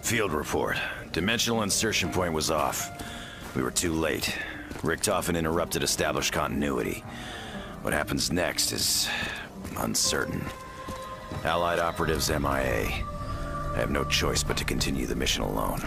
Field report. Dimensional insertion point was off. We were too late. Richtofen interrupted established continuity. What happens next is uncertain. Allied operatives MIA. I have no choice but to continue the mission alone.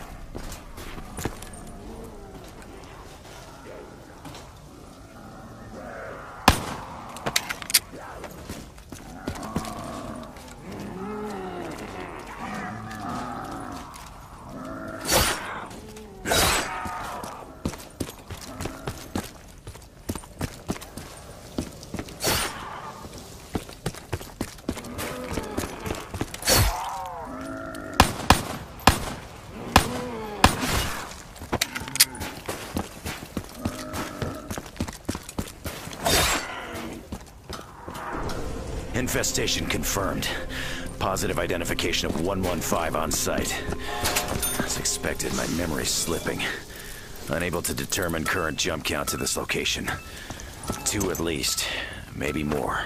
Infestation confirmed. Positive identification of 115 on site. As expected, my memory's slipping. Unable to determine current jump count to this location. 2 at least, maybe more.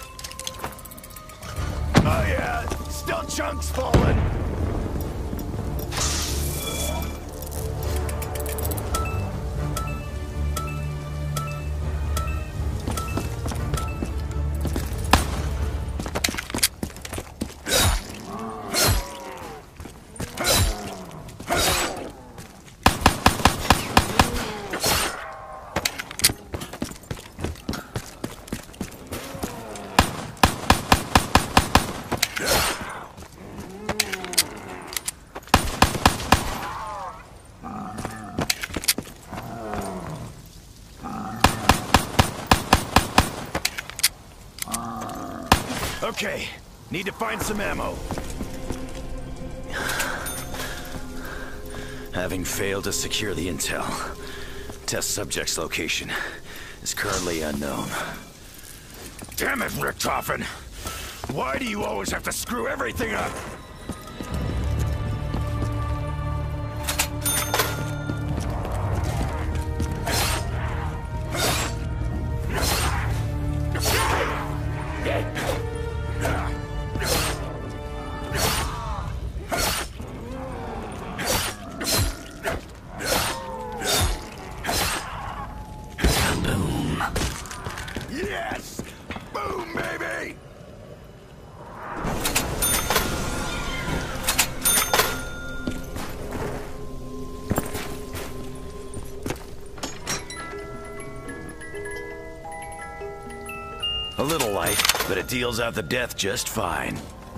Oh yeah, still chunks falling. Okay, need to find some ammo. Having failed to secure the intel, test subject's location is currently unknown. Damn it, Richtofen! Why do you always have to screw everything up? Yes! Boom, baby! A little light, but it deals out the death just fine.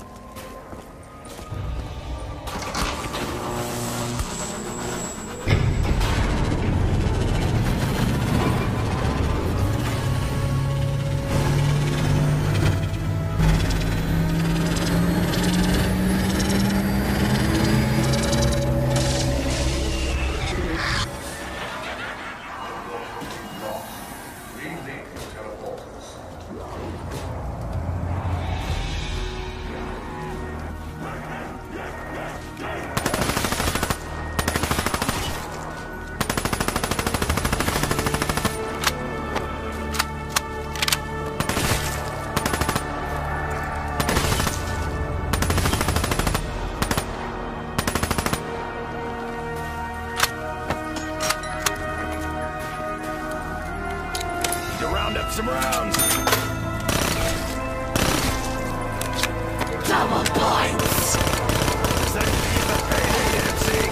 Some rounds. Double points. Is that the payday,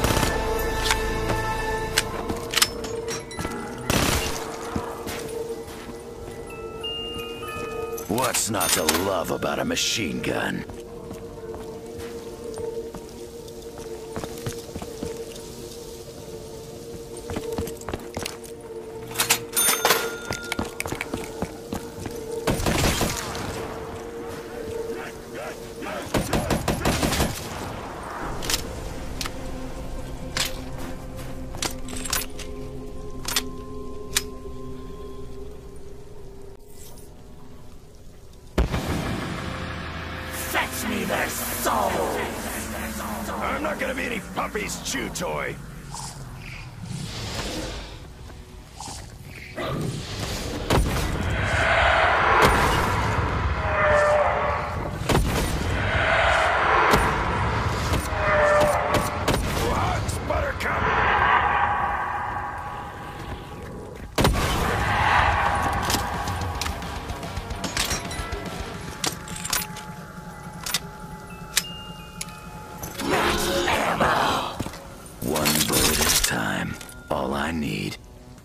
Nancy? What's not to love about a machine gun? Fetch me their souls! I'm not gonna be any puppy's chew toy. need.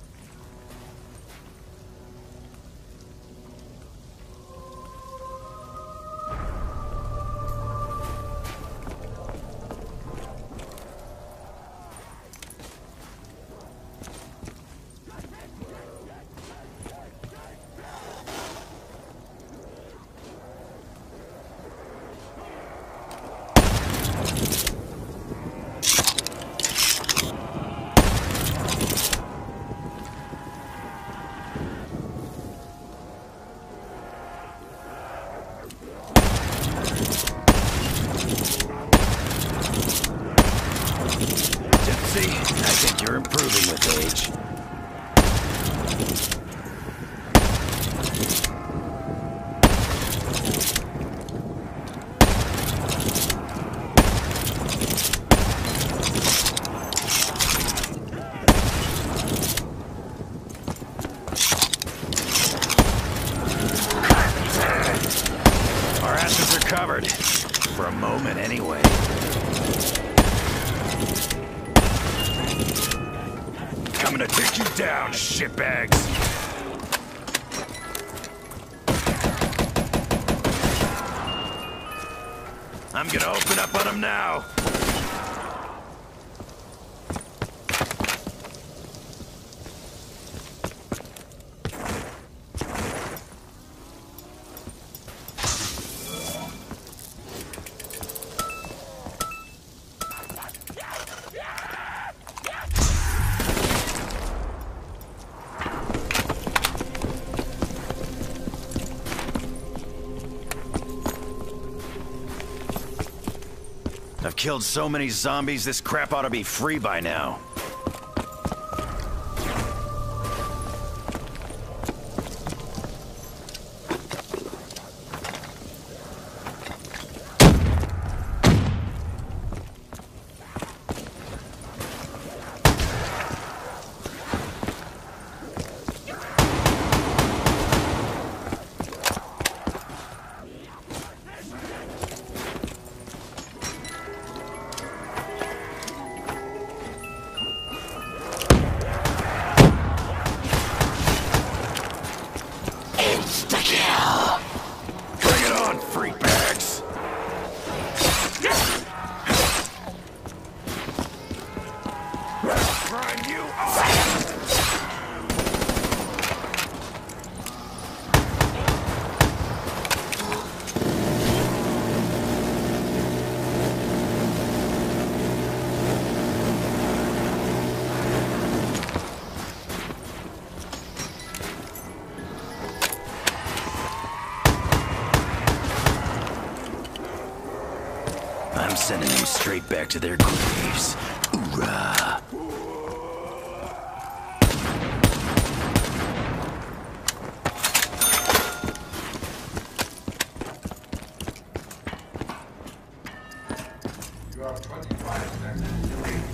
See, I think you're improving with age. Our asses are covered. For a moment, anyway. Coming to take you down, shitbags! I'm gonna open up on them now! I've killed so many zombies, this crap ought to be free by now. Bring it on, freak bags! Grind you off! I'm sending them straight back to their graves. Hoorah! You have 25 seconds to leave.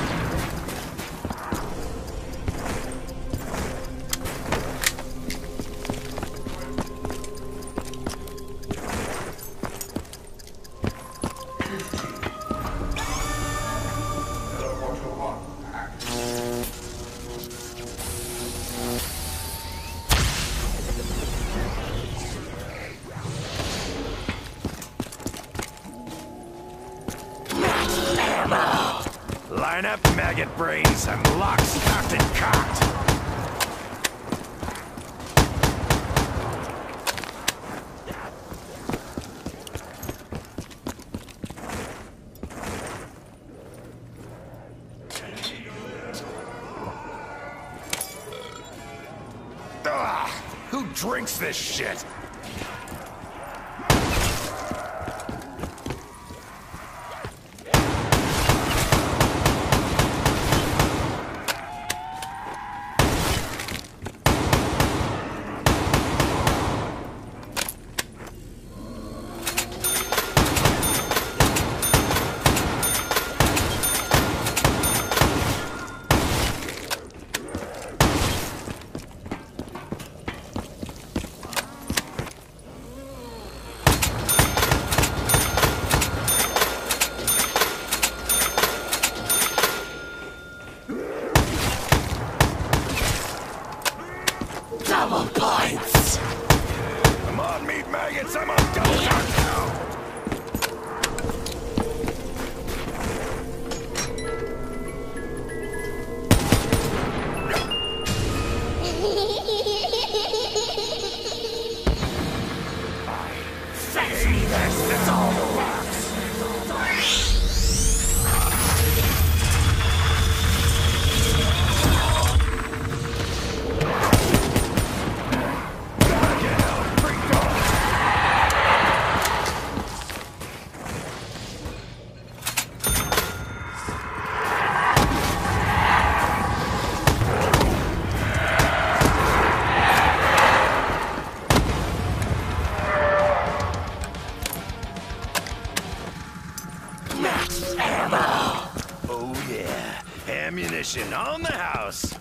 Line up, maggot brains. I'm locked, stocked, and cocked. Ugh! Who drinks this shit? Ammunition on the house.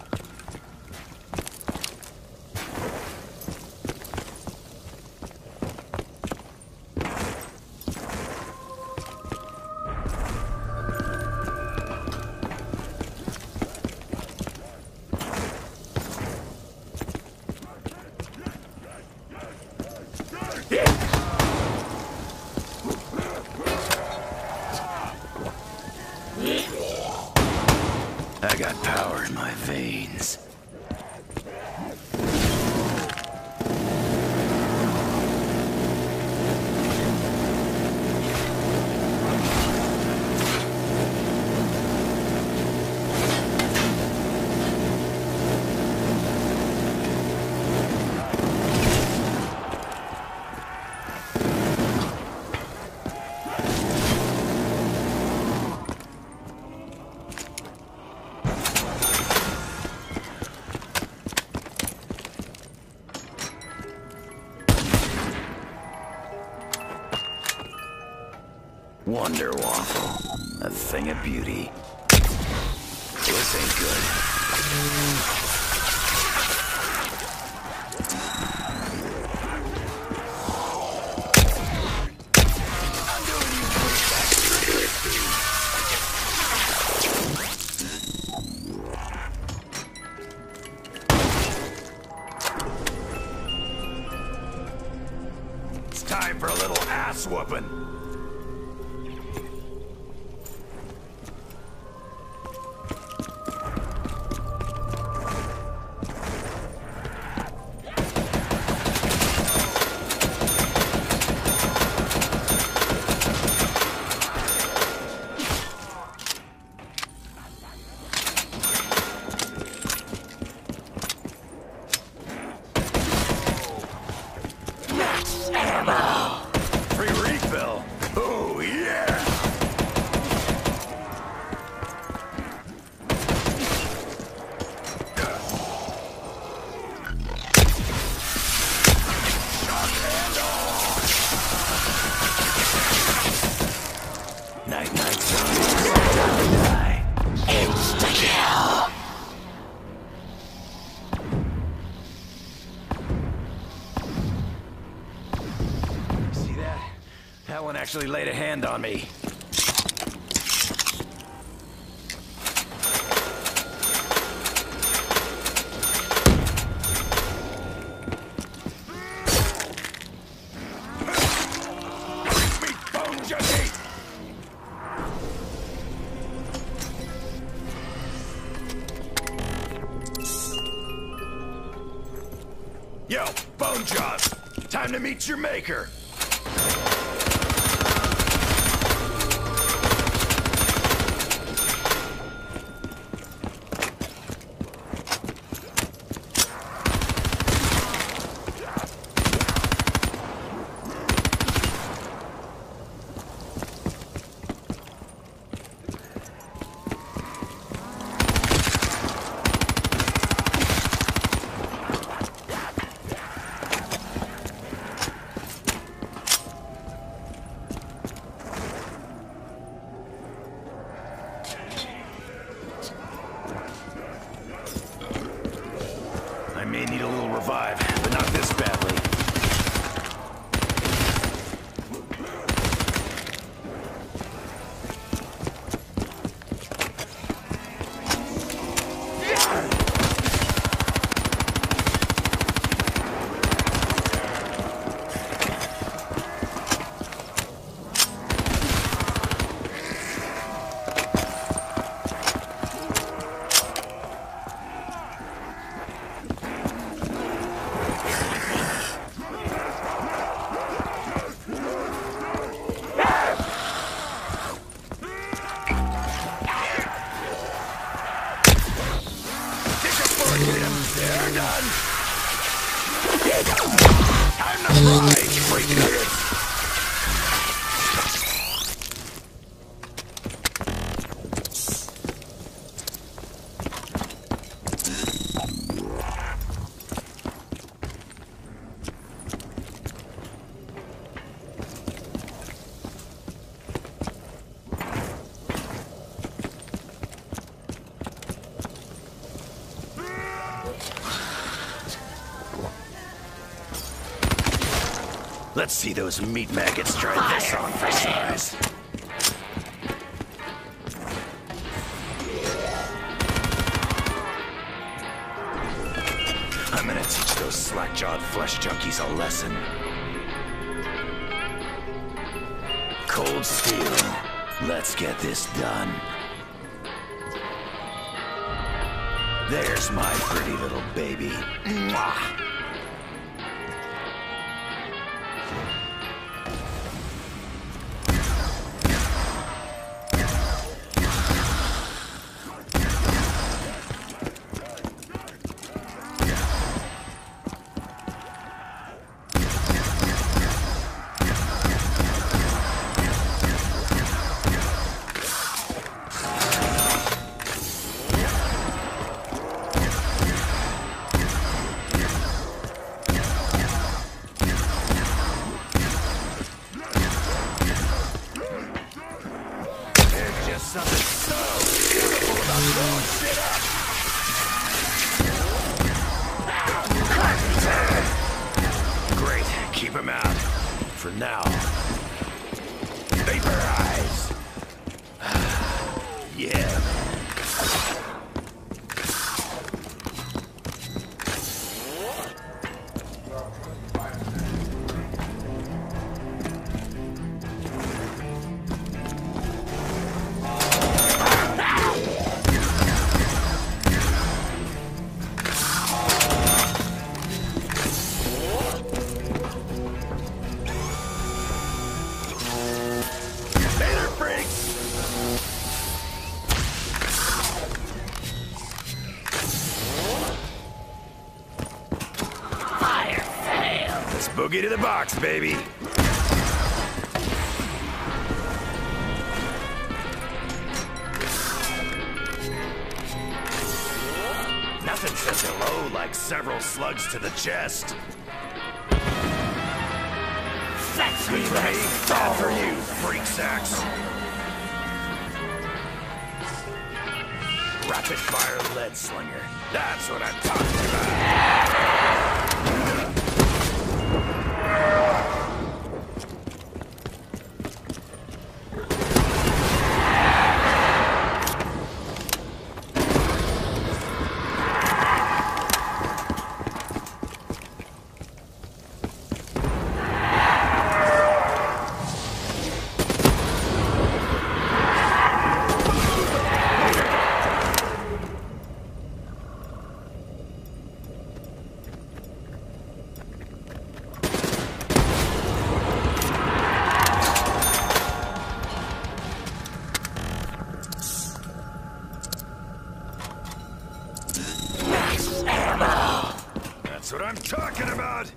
I got power in my veins. Wonder Waffle, a thing of beauty. This ain't good. It's time for a little ass whooping. Free refill. Oh, yeah. Night, night, die. Insta-kill. See that? That one actually laid a hand on me. Sweet bone junkie! Yo, Bone Jaws! Time to meet your maker! I may need a little revive, but not this badly. They're done. Time to fry, freak nuggets. Let's see those meat maggots try this on for size. I'm gonna teach those slack-jawed flesh junkies a lesson. Cold steel. Let's get this done. There's my pretty little baby. Mwah! Something so beautiful about blowing shit up. Great, keep him out. For now. Vaporize! Yeah, man. Boogie to the box, baby. Nothing says hello like several slugs to the chest. Sex me, bad for you, freak sacks. Rapid fire lead slinger. That's what I'm talking about. That's what I'm talking about!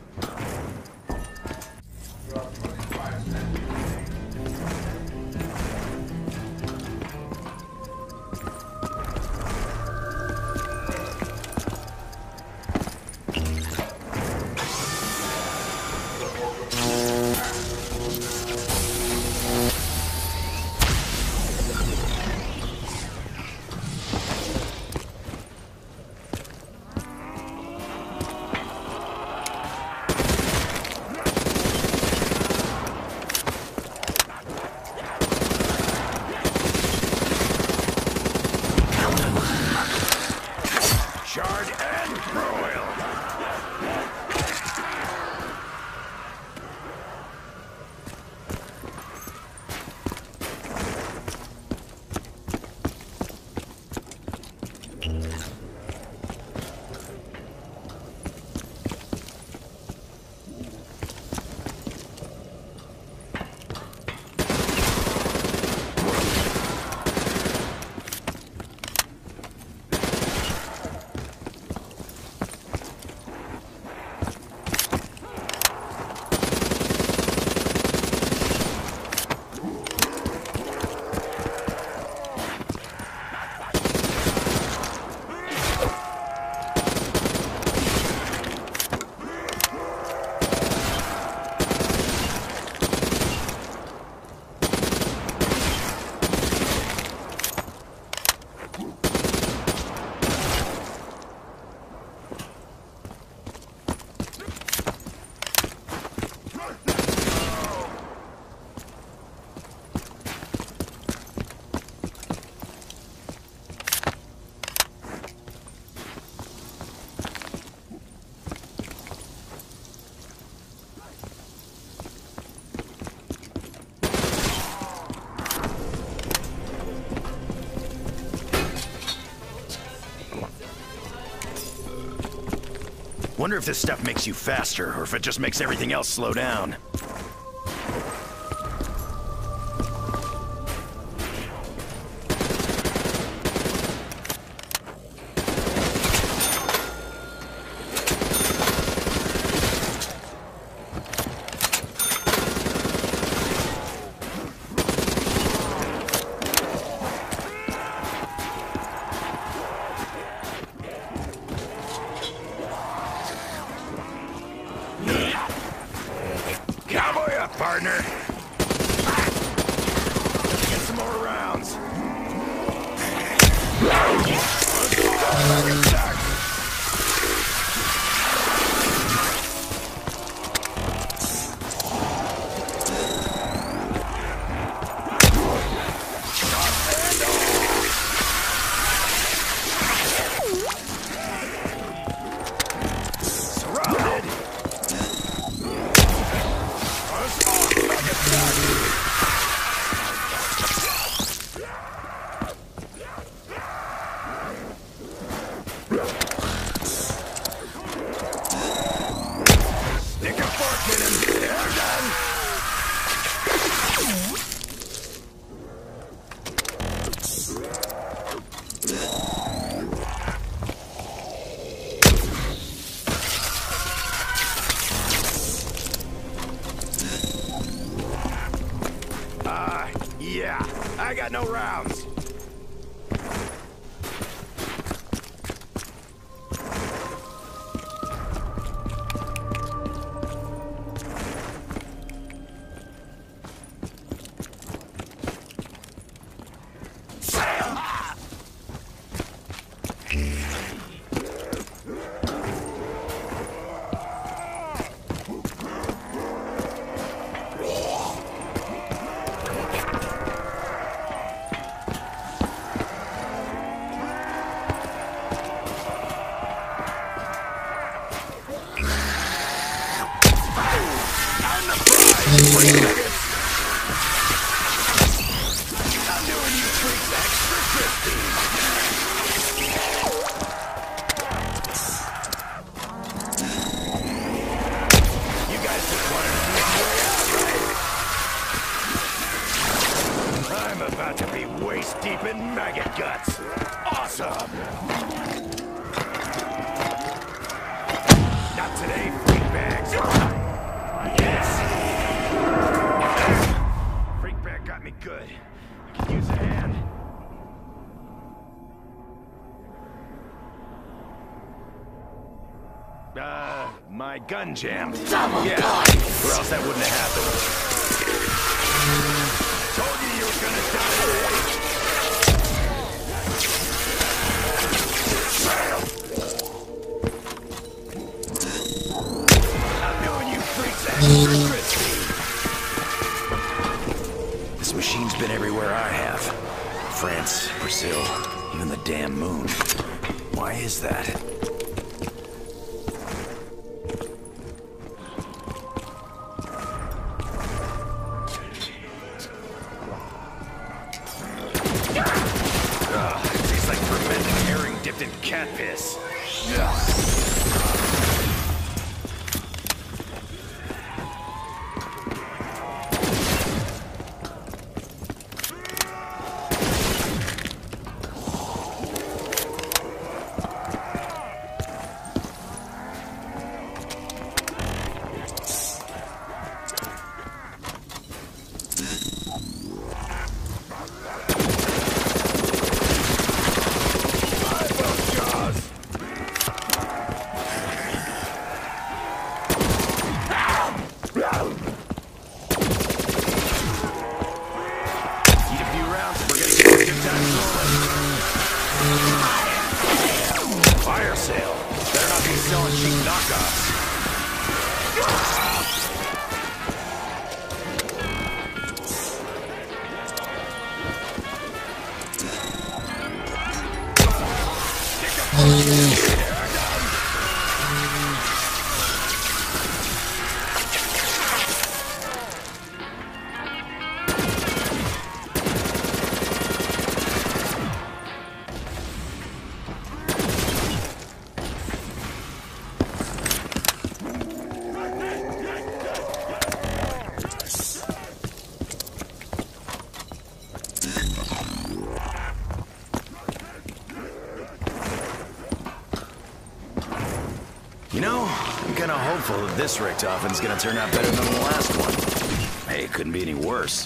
Wonder if this stuff makes you faster, or if it just makes everything else slow down. Cowboy up, partner! Get some more rounds. Stick a fork in him. They're done. Yeah, I got no rounds. I'm doing you freaks extra crispy. You guys just wanted to make your way out, right? I'm about to be waist deep in maggot guts. Awesome! Not today, freak bags. Yes! Freak bag got me good. I could use a hand. My gun jammed. Yeah, or else that wouldn't have happened. Told you you were gonna die today. I'm doing you freaks extra crispy. This machine's been everywhere I have. France, Brazil, even the damn moon. Why is that? It tastes like fermented herring dipped in cat piss. Fire sale. Better not be selling cheap knockoffs. know, I'm kinda hopeful that this Richtofen's gonna turn out better than the last one. Hey, it couldn't be any worse.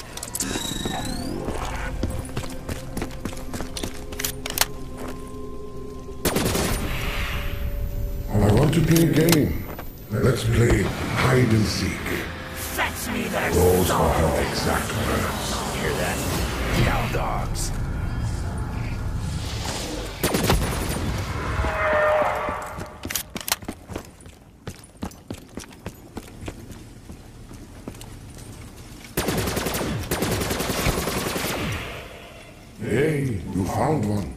I want to play a game. Let's play hide and seek. Fetch me their Those are soul. her exact words. Hear that? Cow dogs. Hey, you found one.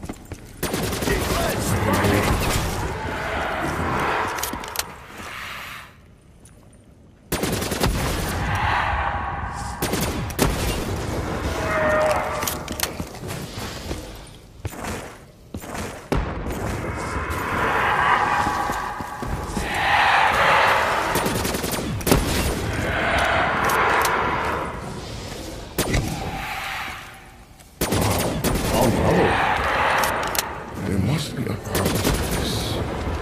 Found another one. There must be a purpose to this.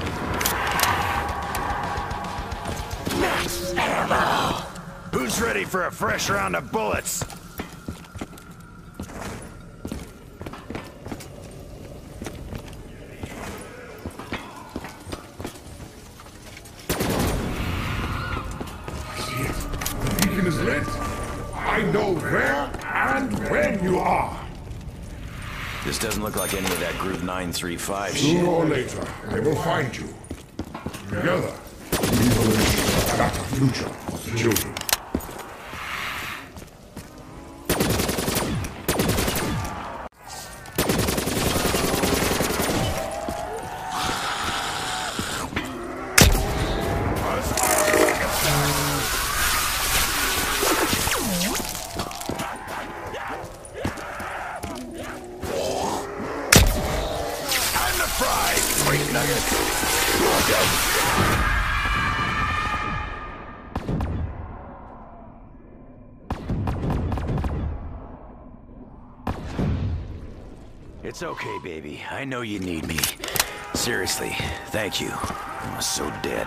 Max ammo. Who's ready for a fresh round of bullets? See it? The beacon is lit. I know where and when you are. This doesn't look like any of that Group 935 shit. Sooner or later, I will find you. Together, we will ensure a better future for the children. I'm the prize! Wait, nuggets! It's okay, baby. I know you need me. Seriously, thank you. I was so dead.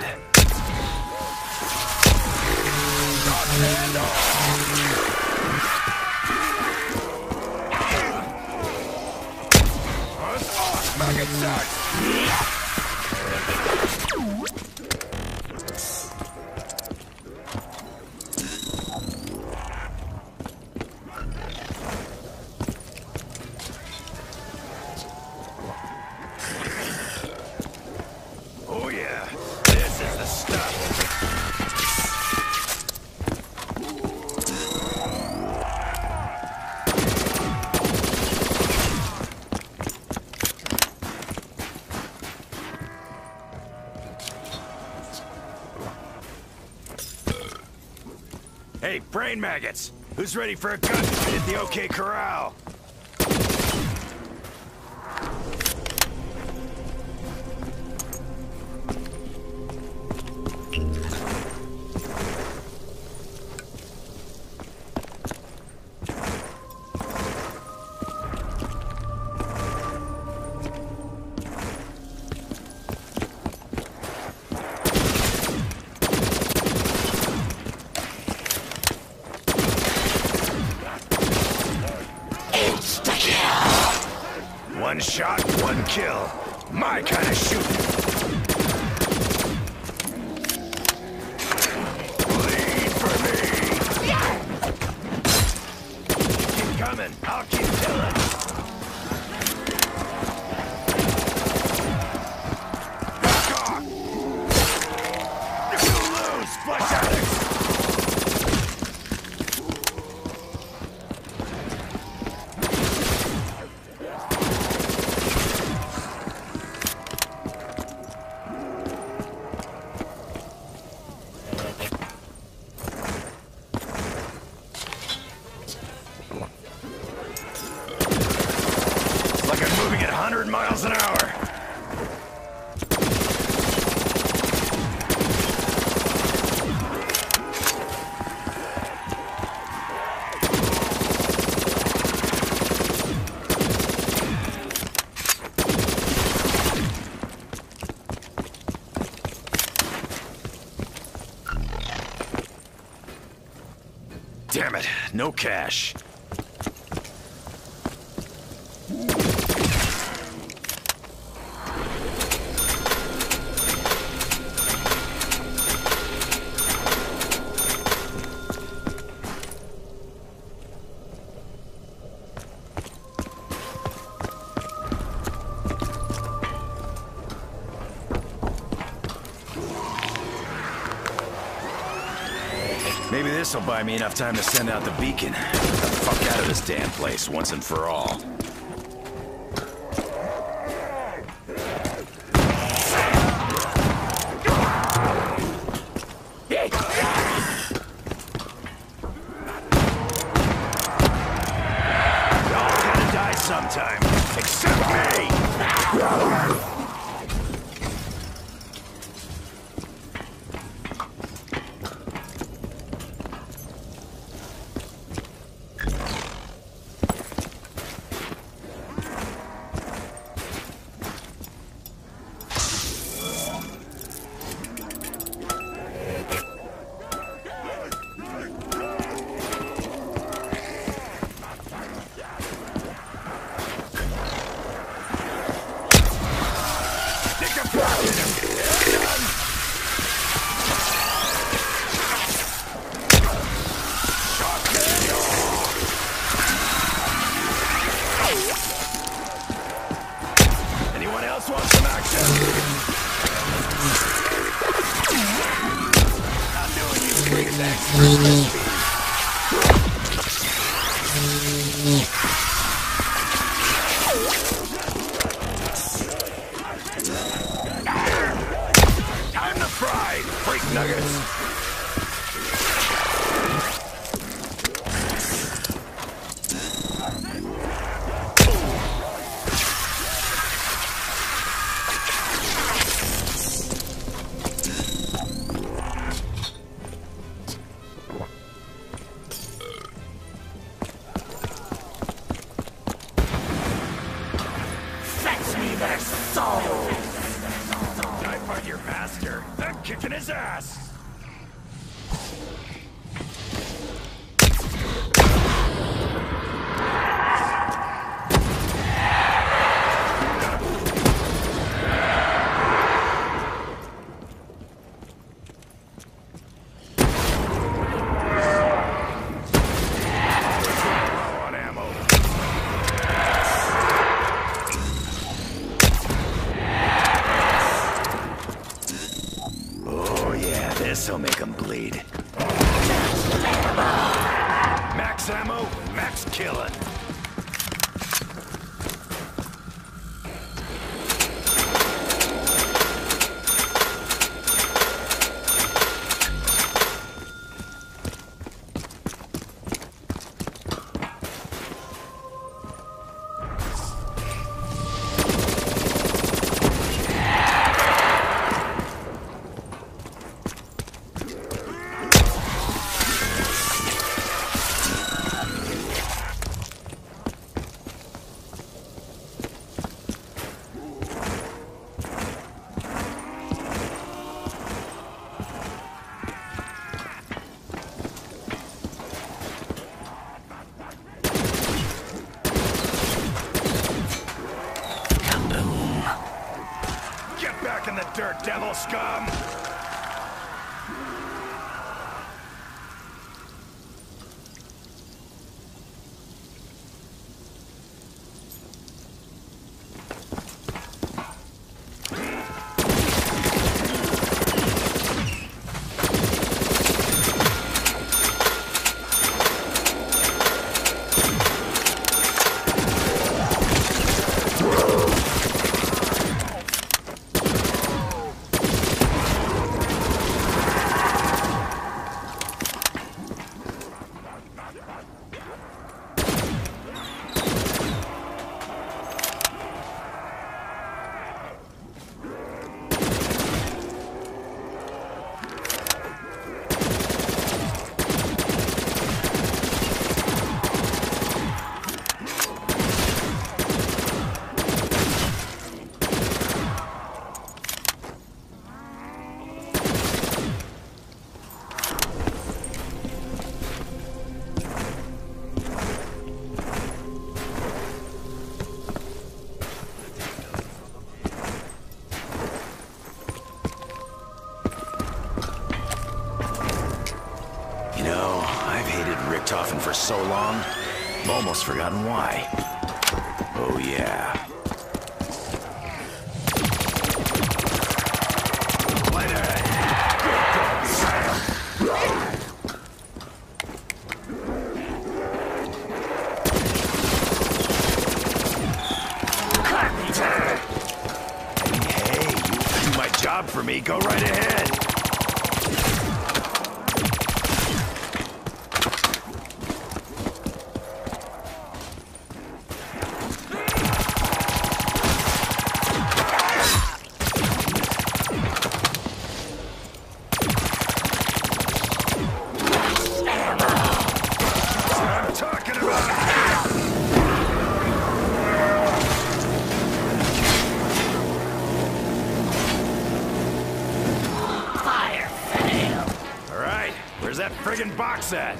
Oh yeah, this is the stuff. Hey, brain maggots! Who's ready for a gunfight at the OK Corral? One shot, one kill. My kind of shooting. Bleed for me. Keep coming. I'll keep killing. Back off. You lose, flesh addicts. Like I'm moving at 100 miles an hour. Damn it, no cash. Maybe this'll buy me enough time to send out the beacon. Get the fuck out of this damn place once and for all. Y'all gotta die sometime, except me! Anyone else want some action? I'm doing you three thanks for time to fry, freak nuggets! Fetch me their souls! I find your master. I'm kicking his ass. On ammo. Oh yeah, this'll make them bleed. Max ammo, max killing. Get back in the dirt, devil scum! coughing for so long, I've almost forgotten why. Oh yeah. Job for me, go right ahead. That's what I'm talking about. Where's that friggin' box at?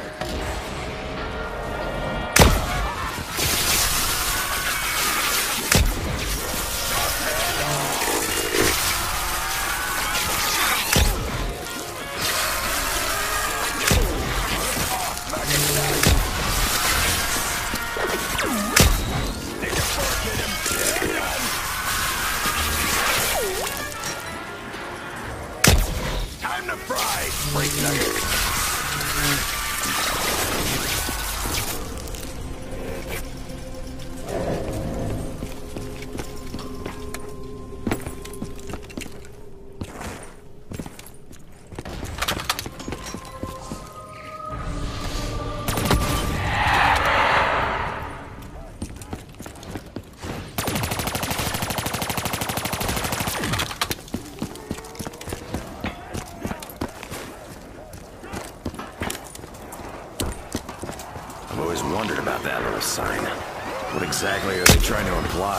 Time to fry, break nuggets. I've always wondered about that little sign. What exactly are they trying to imply?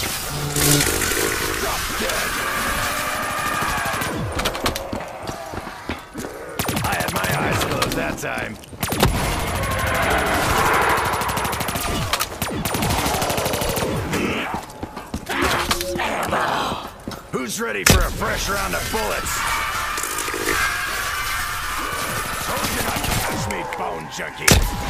Drop dead! I had my eyes closed that time. Who's ready for a fresh round of bullets? Told you not to touch me, bone junkie!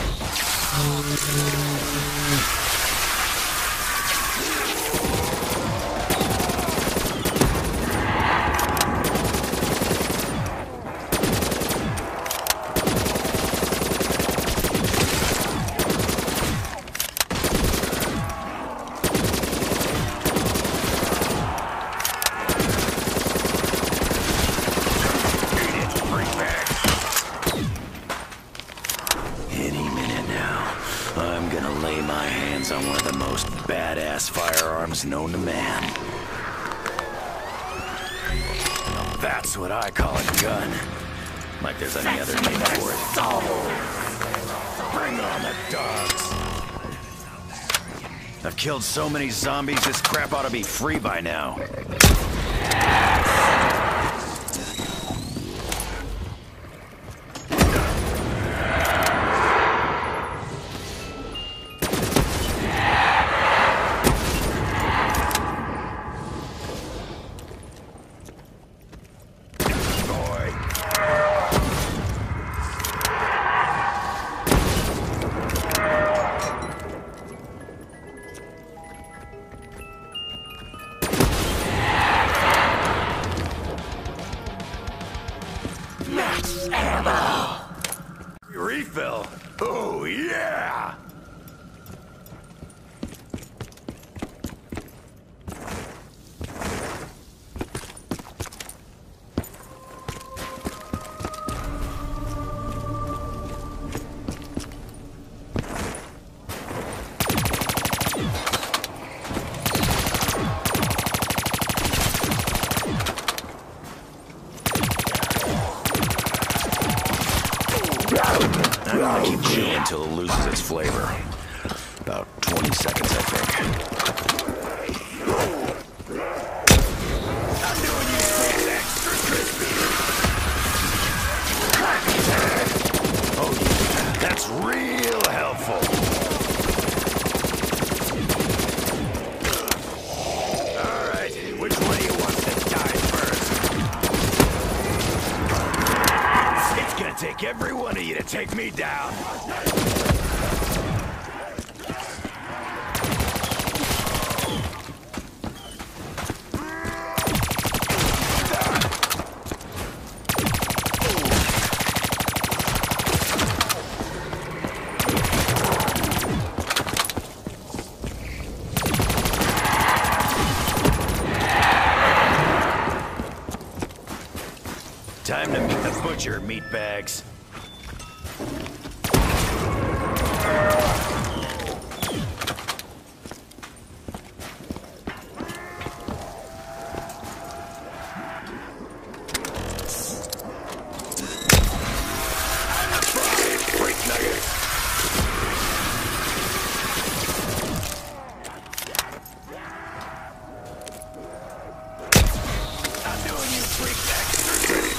I'm gonna lay my hands on one of the most badass firearms known to man. Now that's what I call a gun. Like there's any other name for it. Bring on the dogs. I've killed so many zombies, this crap ought to be free by now. Refill? Oh, yeah! I'm gonna keep chewing until it loses its flavor. About 20 seconds, I think. I'm doing you things extra crispy. Oh yeah, that's real helpful. All right, which one of you wants to die first? It's gonna take every one of you to take me down. Time to meet the butcher, meatbags. Freak nuggets. I'm doing you freak nuggets.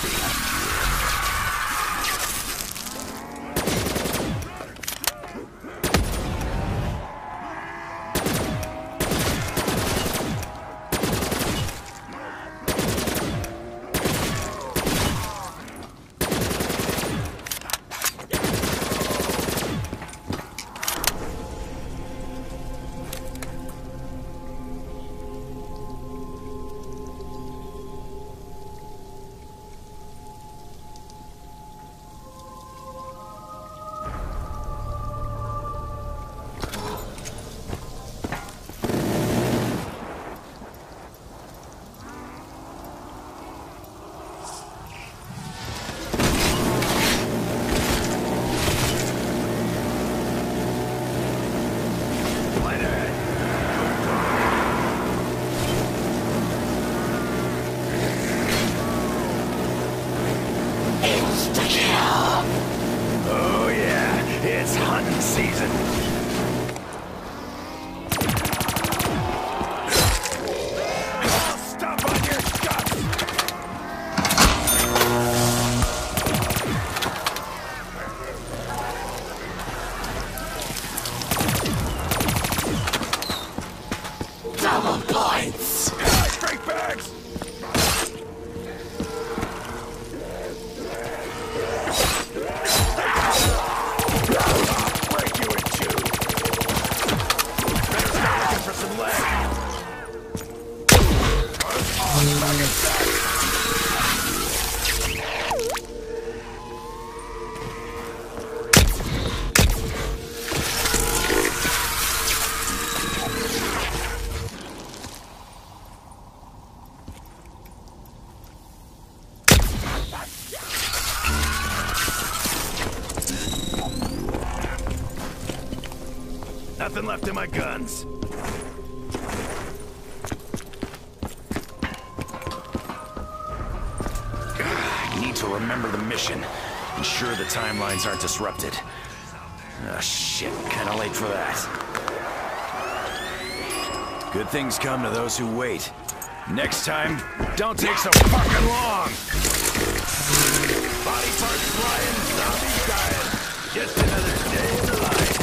Oh yeah, it's hunting season. I'll stomp on your guts. Double points! Freak bags! Break you in two. Better start looking for some legs. Nothing left in my guns. I need to remember the mission. Ensure the timelines aren't disrupted. Ah, shit. Kinda late for that. Good things come to those who wait. Next time, don't take so fucking long! Body parts flying, zombies dying. Just another day in the life.